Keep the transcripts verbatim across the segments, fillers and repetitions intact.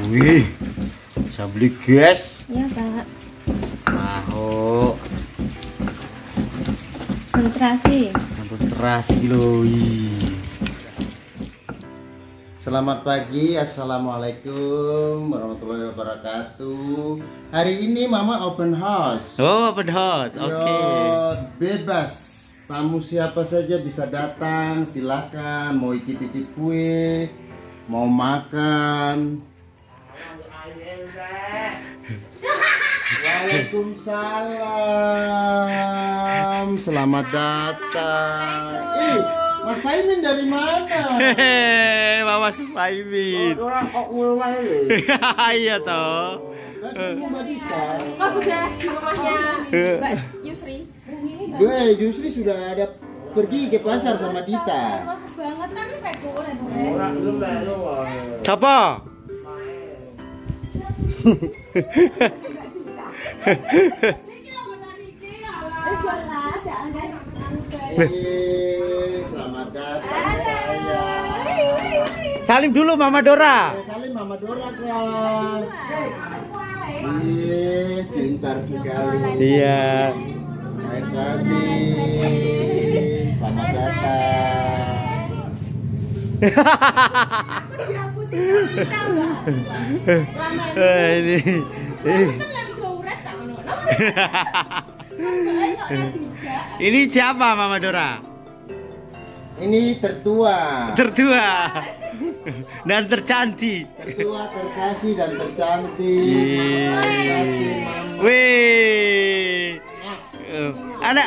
Wih, saya beli gas. Iya, Kak. Tahu. Konsentrasi. Konsentrasi loh. Selamat pagi, assalamualaikum warahmatullahi wabarakatuh. Hari ini Mama open house. Oh, open house, oke. Okay. Bebas, tamu siapa saja bisa datang, silakan. Mau icip-icip kue, mau makan. Waalaikumsalam, selamat datang. Ih, Mas Paimin dari mana? Hehehe, Mama Paimin. Orang kok ngulmah ini? Iya toh. Kan Mbak Dita. Oh, sudah di rumahnya Mbak Yusri. Gue Yusri sudah ada pergi ke pasar sama Dita. Banget kan kayak goreng. Orang lu lu. Siapa? Selamat datang sayang. Salim dulu Mama Dora. Salim Mama Dora kan. Ih, pintar sekali. Iya. Baik hati. Selamat datang. Ini. Ini siapa Mama Dora? Ini tertua. Tertua dan tercantik. Tertua, terkasih dan tercantik. Wih. Anak.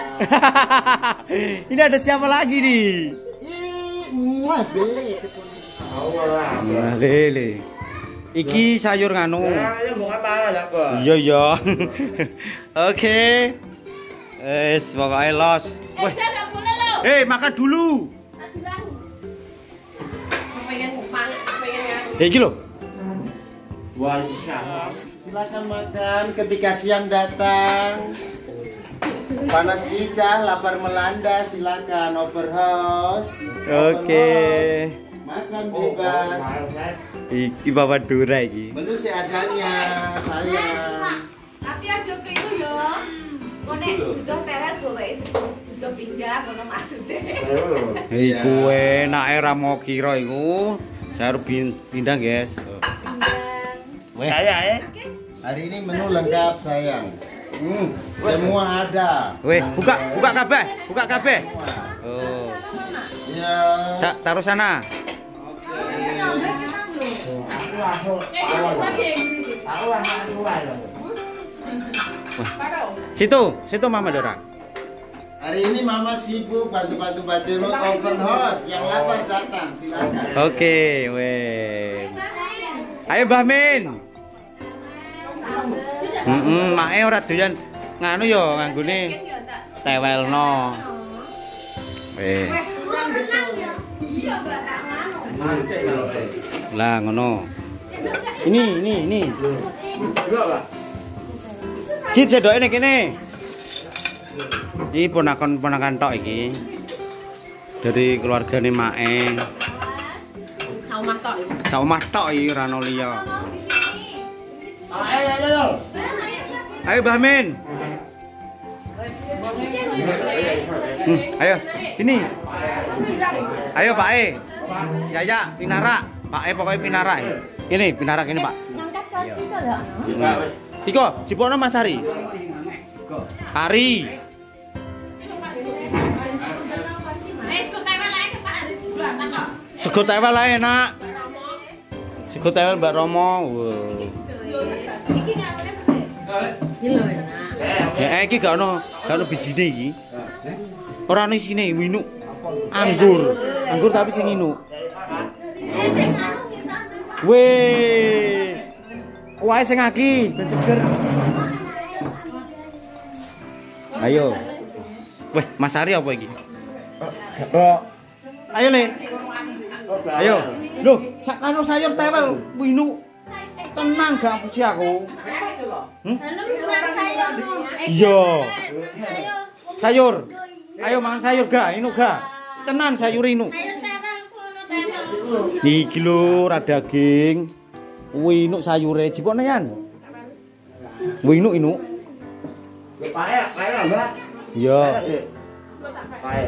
Ini ada siapa lagi nih? Wah, be. Nah, lele. Iki sayur nganu. Iya iya. Oke. Es pokoknya los. Wih. Eh, makan dulu. Eh, iki lho. Silakan makan ketika siang datang. Panas gicah, lapar melanda, silakan open house. Oke. Makan bebas. Iki Bapak Dora iki. Menu seadanya, sayang. Tapi aja ke itu yo. Kone butuh teler go wae butuh pindah kono maksude. Iku enake ra mau kira iku. Saya harus pindah, guys. Pindah. Saya eh. Hari ini menu lengkap, sayang. Hmm, semua ada. Weh, buka buka kabeh, buka kabeh. Oh. Ya. Sa, taruh sana. Situ, situ Mama Dora. Hari ini Mama sibuk bantu-bantu Mbak Jenut open house. Yang lapar datang, silakan. Oke, weh. Ayo Mbah Min. Heeh, make ora doyan nganu yo nganggone tewelno. Weh. Iya, Mbak, tak nganu. Lah ngono. Ini, ini, ini. Ki cedoke nek kene. Iki ponakan-ponakan tok iki. Dari keluargane Mae. Saumah tok iki. Saumah tok iki ora ono liya. Ayo, ayo. Ayo Mbah Min. Hmm, ayo sini. Ayo Pak E. Yaya, Pinara. Pak E pokoknya Pinara. Ini Pinara ini Pak. Ngangkat kursi to lho. Iko, jipono Mas Ari. Ari. Sego tewel ae enak. Sego tewel Mbak Romo. Wow. Iki nyamane iki lho enak. Ya iki gak ono, gak ono bijine iki. Ora ono isine winu. Anggur. Anggur tapi sing inu. Eh sing anu kisah. Weh. Kuwae sing aki ben seger. Ayo. Weh, Mas Ari apa iki? Ayo Le. Ayo. Loh, sak kano sayur tewel winu. Tenang gak puji aku. Hmm? Iya. Sayur. Ayo mangan sayur gak? Inu gak? Tenan sayur inu. Sayur tewel ku ono tewel. Iki lho ra daging. Wih, inuk sayure jipone yan. Wih, inuk inuk. Pae, pae lah, Mbak. Iya. Pae.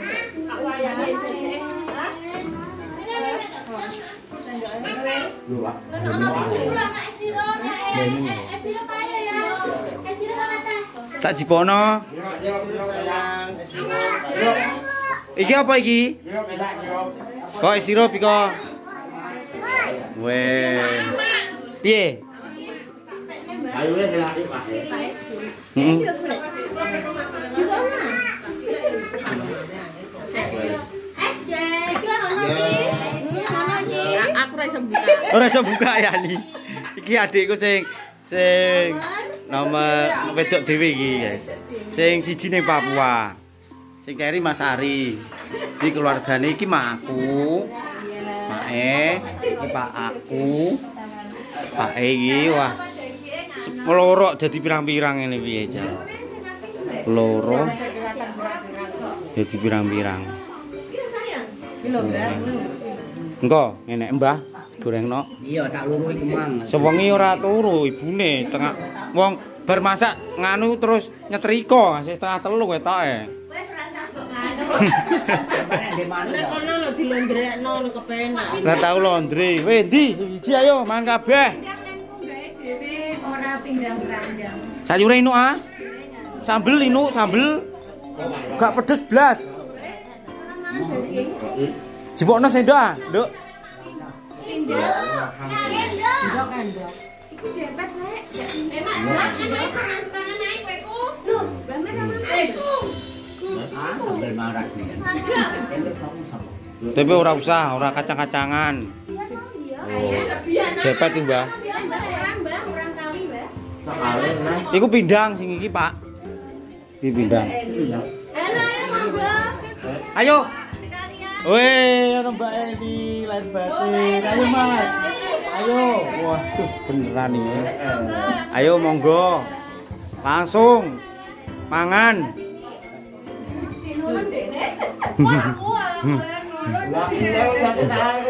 Lu, Pak. Tak jipono. Iki apa iki? Kok sirup iki kok? Weh. Piye? Sayure dilaki, Pak. Heeh. Aku ora iso buka. Ora iso buka ya ni. Iki adikku sing sing nomor wedok dhewe iki, guys. Sing siji ning Papua. Sing keri Mas Ari. Iki keluargane iki makku. Mae, iki Pak aku. Pak iki wah. Melorok dadi pirang-pirang ngene piye, Jan. Loro. Dadi pirang-pirang. Engko ngene Mbah gorengno. Iya, tak luru iki mang. Sewengi ora turu ibune tengah wong bar masak nganu terus nyetrika sing setengah telu ketoke. Wes rasa kok nganu. Nek Kono lho dilondrekno lho kepenak. Ora tau londre. Weh ndi siji ayo mangan kabeh. Pindang lenku gawe dhewe ora pindang ranjang. Sayure inuk ah. Sambel inuk sambel. Gak pedes blas. Jipokno sendok ah, Nduk. Endok endok. Iku jepet rek. Enak enak enak tangan naik koweku. Lho, Mbak Mer apa? Iku. Ah, sambil marah iki. Tapi ora usah, ora kacang-kacangan. Oh. Jepet tuh, Mbah. Orang Mbah, orang kali, Mbah. Sakale nang. Iku pindang sing iki, Pak. Iki pindang. Enak ya, Monggo. Ayo. Sekalian. Weh, ono Mbak Eni, lain batin. Ayo, Mas. Ayo. Waduh, beneran ini. Ayo monggo. Langsung mangan. Dinulun dene. Wah, aku nulun. Lah, kita udah tahu.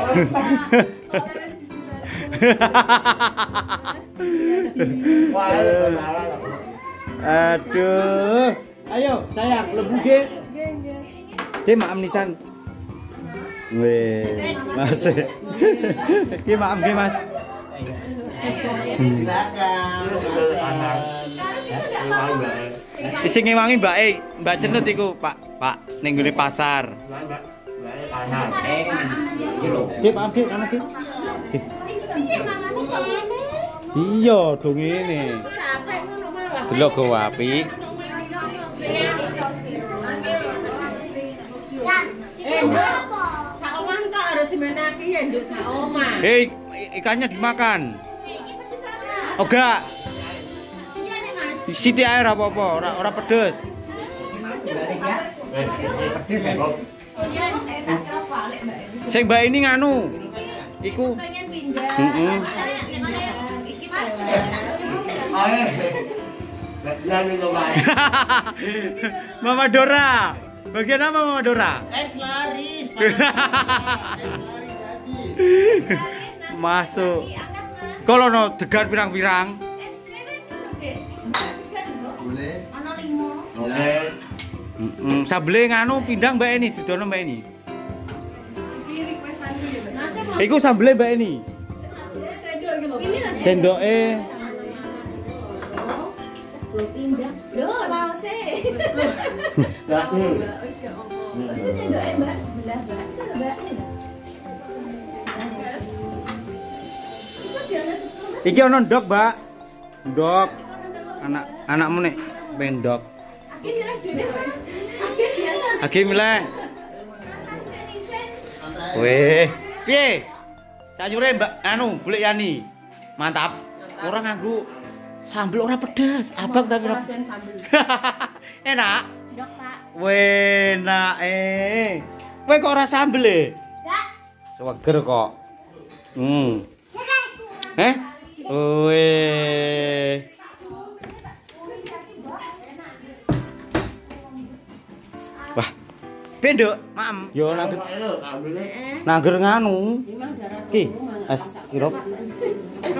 Wah, Aduh. Ayo, sayang, lebu ge. Ki maam nisan. Weh, Mas. Ki maam ge, Mas. Sing ngewangi Mbak E, Mbak Cenut iku, Pak. Pak ning gone pasar. Ki maam ge, ana ki. Iya, dong ngene. Delok go apik. Saoman tok harus dimenaki ya nduk saoma. Hei, ikannya dimakan. Oh enggak. Siti air apa-apa, ora ora pedes. Sing Mbak ini nganu. Iku. Pengen pindah. Heeh. Iki Mama Dora. Bagian apa Mama Dora? Es laris, es laris habis. Masuk. Kalau no degan pirang-pirang. Boleh. Ana limo. Oke. Heeh, sambele nganu pindang Mbak ini, dudono Mbak ini. Iki requestanku ya, Mbak. Iku sambele Mbak ini. Sendok iki lho. Ini lho. Sendoke Belum pindah. Lho, lause. Lah, hmm. Itu sendoknya Mbak sebelah, Mbak. Itu lho, Mbak. Itu jalan sepuluh. iki ono ndok, Mbak. Ndok. Anak anakmu nek pendok. Aki milih dhewe, Mas. Aki biasa. Agi milih. Weh, piye? Sayure Mbak anu, golek Yani. Mantap. Ora nganggo sambel ora pedes, abang tapi ora. Enak. Ndok, Pak. Weh, enak eh. Kowe kok ora sambel e? Enggak. Seger kok. Hmm. Eh? Weh. Wah. Pendok, maem. Yo nangger nangger nganu. Ki, es sirup.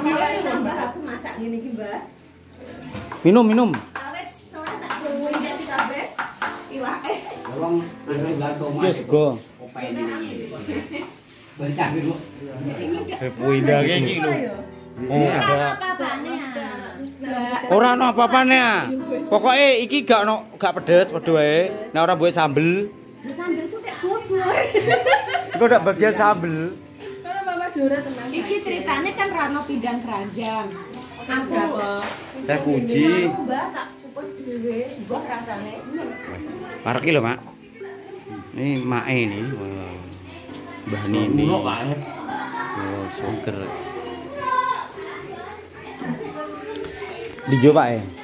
Mbak aku masak ngene iki, Mbak. Minum, minum. Awet soalnya tak suwun jadi kabeh. Iwake. Wong anu gantung. Yes, go. Opai ini. Bencah dulu. Eh, puindah iki lho. Oh, ada. Ora ono apa-apane. Pokoke iki gak ono gak pedes padha wae. Nek ora mbok sambel. Sambel ku kayak bubur. Engko ndak bagian sambel. Iki ceritanya kan Rano Pindang Keranjang. Aku Saya puji. Mbak tak kukus dhewe, mbah rasane. Parek lho, Mak. Ini mae ini. Wah. Mbah Nini. Kok wae. Oh, suger. Dijo Pak ya.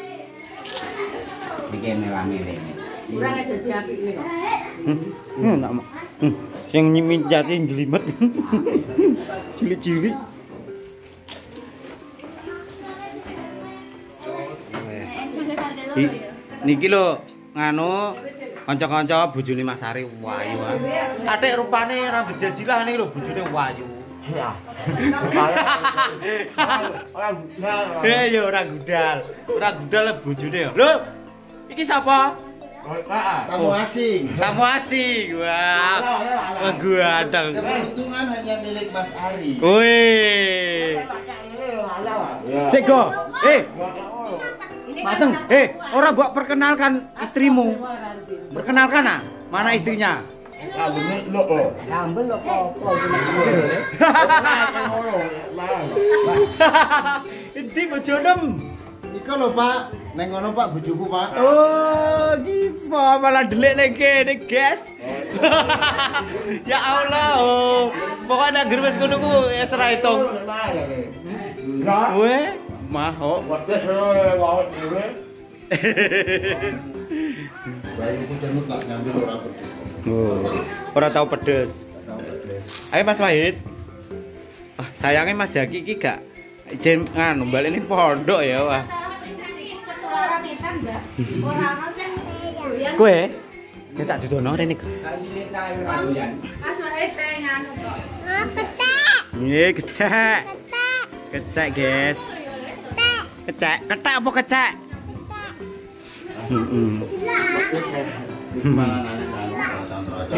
Bikin mele-mele. Kurang ada di apik nih. Hmm, enggak mau. Hmm, sing nyimicati jelimet. Cilik-cilik. I, niki lho nganu kanca-kanca bojone Mas Ari wayu. Atik rupane ora bejajilah niki lho bojone wayu. Ya. Orang Eh ya ora gudal. Ora gudal bojone ya. Lho, iki sapa? Tamu asing. Tamu asing. Wah. Ganteng. Keberuntungan hanya milik Mas Ari. Wih. Sik go. Eh, mateng. Eh, ora mbok perkenalkan istrimu. Perkenalkan ah, mana istrinya? Sambel apa-apa. Inti bojonem. Iko lho Pak, neng ngono Pak bojoku Pak. Oh, giva malah delik nek kene, guys. Ya Allah. Oh. Pokoknya anggere wis ngono ku wis ra itung. Weh, mahok. Bayuku demut tak nyambil ora pedes. Oh, ora tau pedes. Tahu pedes. Ayo Mas Wahid. Ah, sayangnya Mas Jaki iki gak ijen nganu balik ini pondok ya, wah. Ketularan ikan, Mbak. Ora ono sing doyan. Kowe ya tak dudono rene kok. Mas Wahid nganu kok. Nggih, kecek. Kecek, guys. Kecek, ketek apa kecek? Heeh. Mana nang contoh-contoh.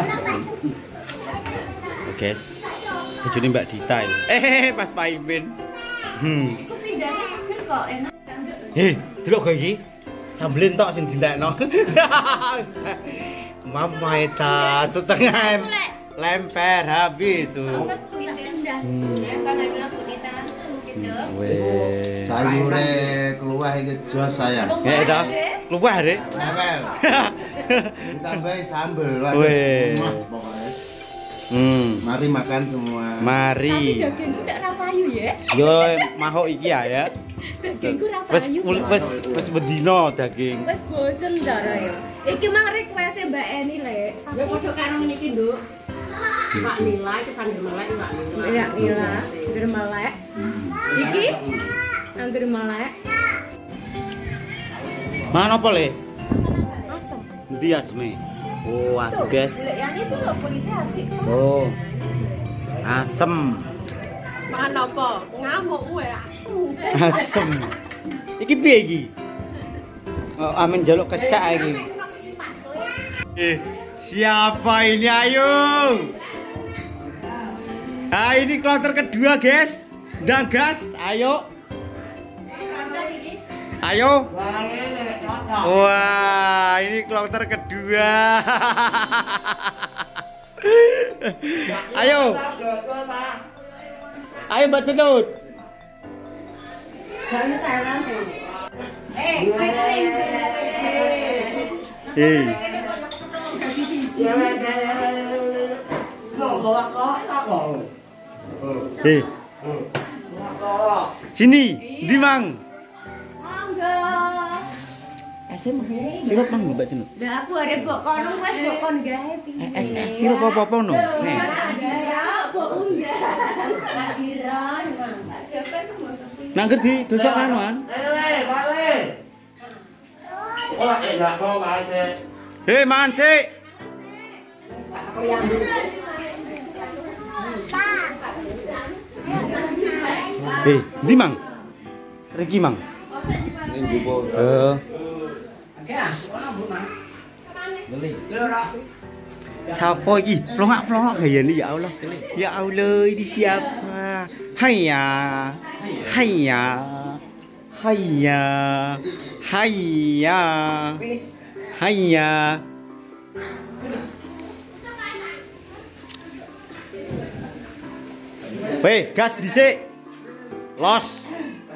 Guys. Bojone Mbak Dita iki. Eh, Mas Paimin. Hmm. Iku pindahnya seger kok, enak. Heh, delok kowe iki. Sambelin tok sing dintekno. Mama eta setengah em- lemper habis. Aku pindah. Ya kan ada kunita gitu. Weh. Sayure keluar iki jos sayang. Ya dah. Keluar deh. Ewel. Ditambahi sambel. Waduh, Weh. muah pokoknya. Hmm. Mari makan semua. Tapi Mari. dagingku ndak ra payu ya. Yo mahok iki ya ya. Dagingku ra Wes payu. wes wes bedino daging. Wes bosen ndara ya. Iki mang request Mbak Eni Lek. Ya padha karo niki, Nduk. Pak Nila iki sangger melek Pak Nila. Ya Nila, angger melek. Iki angger melek. Mana apa le? Asem. Ndi asme? Oh, asu guys. Lek yang itu kok kulitnya apik. Oh. Asem. Mangan apa? Ngamuk kowe asu. Asem. Iki piye iki? Oh, amin jaluk kecak iki. Eh, siapa ini ayo? Ah, ini kloter kedua, guys. Ndang gas, ayo. Ayo. Wah, ini kloter kedua. Ayo. Ayo Mbak Cenut. Jane Thailand sih. Eh, kowe kering. Eh, eh. Sini, di Mang. Monggo. Esem sirup Mang Mbak Cenut. Lah aku arep mbok kono wis mbok kon gawe piye. Es es sirup apa-apa no. Nih. Ya, mbok undang. Akhiran, Mang. Japan mbok kepingin. Nang di dosok anuan. Eh, balik. Wah, enak kok balik. Hei, mangan sik. Eh, ndi Mang? Riki Mang. Ini juga. Eh. Siapa iki? Pelongak-pelongak gaya nih ya Allah. Ya Allah, ini siapa? Hayya. Hayya. Hayya. Hayya. Hayya. Weh, gas dhisik. Los.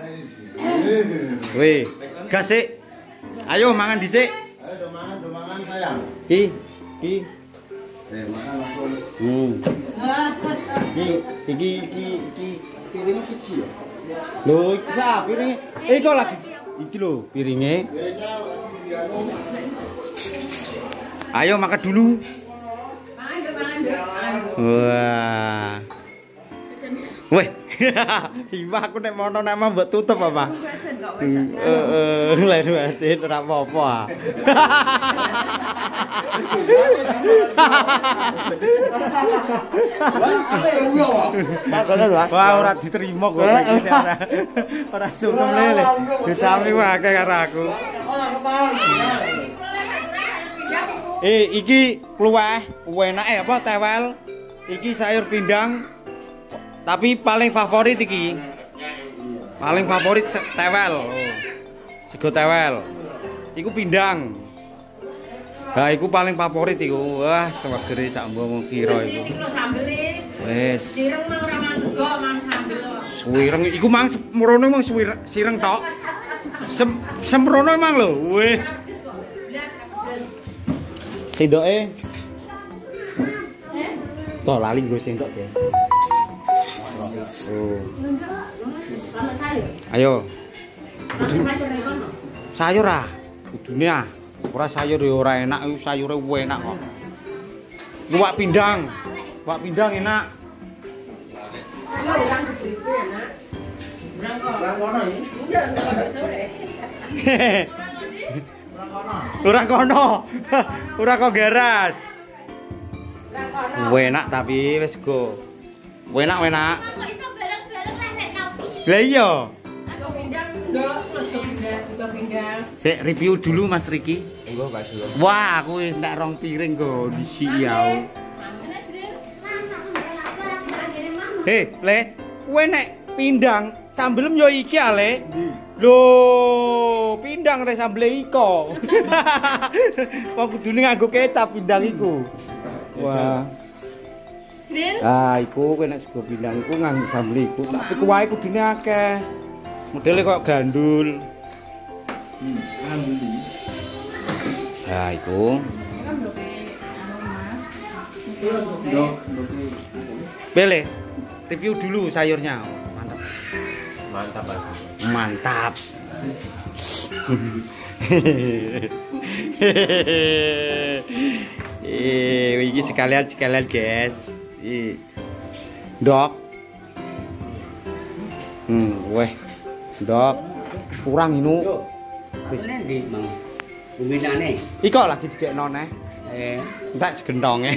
Weh, gas sik. Ayo mangan dhisik. Ayo do mangan, do mangan sayang. Ki, ki. Eh, makan langsung. Hmm. Ki, iki iki iki piring siji ya. Lho, iki sa piring. Eh, kok lagi iki lho piringe. Piringnya dianu. Ayo makan dulu. Mangan do, mangan do. Wah. Weh. Iwak aku nek mono nek mbok tutup apa? Heeh, lek duwe ora apa-apa. Wah, ora diterima kok iki ora. Ora sungkem lele. Disami wae akeh karo aku. Eh, iki kluweh, enake apa tewel? Iki sayur pindang. Tapi paling favorit iki. Paling favorit tewel. Oh. Sego tewel. Iku pindang. Nah, iku paling favorit iku. Wah, sewegere sak mbok kira iku. Sing sambelis. Wes. Sireng mang ora mang sego, mang sambel. Suwireng iku mang semrono mang suwireng sireng tok. Sem semrono mang lho. Weh. Sendoke. Toh lali nggo sendok ya. Oh. Ayo. Sayur ah. Kudune ah. Ora sayur ya ora enak, iku sayure enak kok. Luwak pindang. Luwak pindang enak. Ora kono. Ora kok garas. Enak tapi wis go. Enak enak. Kok iso bareng-bareng lah nek ngopi. Lah iya. Sego pindang, Nduk, terus sego pindang, sego pindang. Sik review dulu Mas Riki. Enggak, Pak Dulu. Wah, aku wis entek rong piring go disi ya. Heh, Le, kowe nek pindang sambelem yo iki ah, Le. Lho, pindang rek sambel iko. Wong kudune nganggo kecap pindang iku. Wah. Dril. Ah, iku kowe nek sego pindang iku nganggo sambel iku, tapi kuwahe kudune akeh. Modele kok gandul. Hmm, ambil. Nah, iku. Dok, Bele, review dulu sayurnya. Mantap. Mantap, Pak. Mantap. Eh, iki sekalian sekalian, guys. Ih. Dok. Hmm, weh. Dok. Kurang inu. Wis ndi, Mang? Uminane. Iko lagi digekno neh. Eh, Entek segentonge.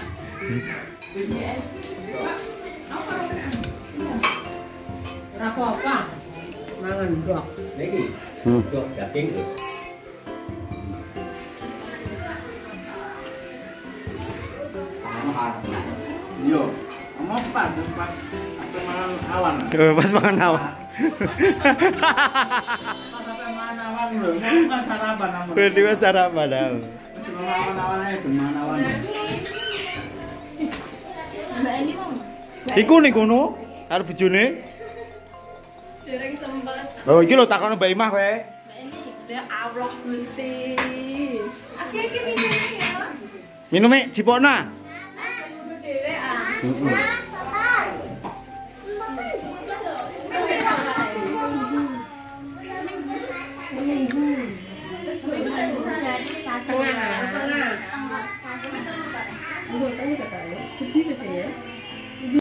Ora apa-apa. Mangan ndok. iki. Hmm. Dok daging lho. Yo, mau pas, pas apa makan awan. Eh, Pas makan awan. Pas apa makan awan lho, bukan sarapan namun. Wedi wis sarapan dah. Awan-awan aja makan awan. Mbak Eni mau. Iku ning kono karo bojone. Dereng sempet. Oh, iki lho takono Mbak Imah kowe. Mbak Eni, udah Allah Gusti. Aki-aki minum ya. Minume jipokna. Dhewe ah. Heeh.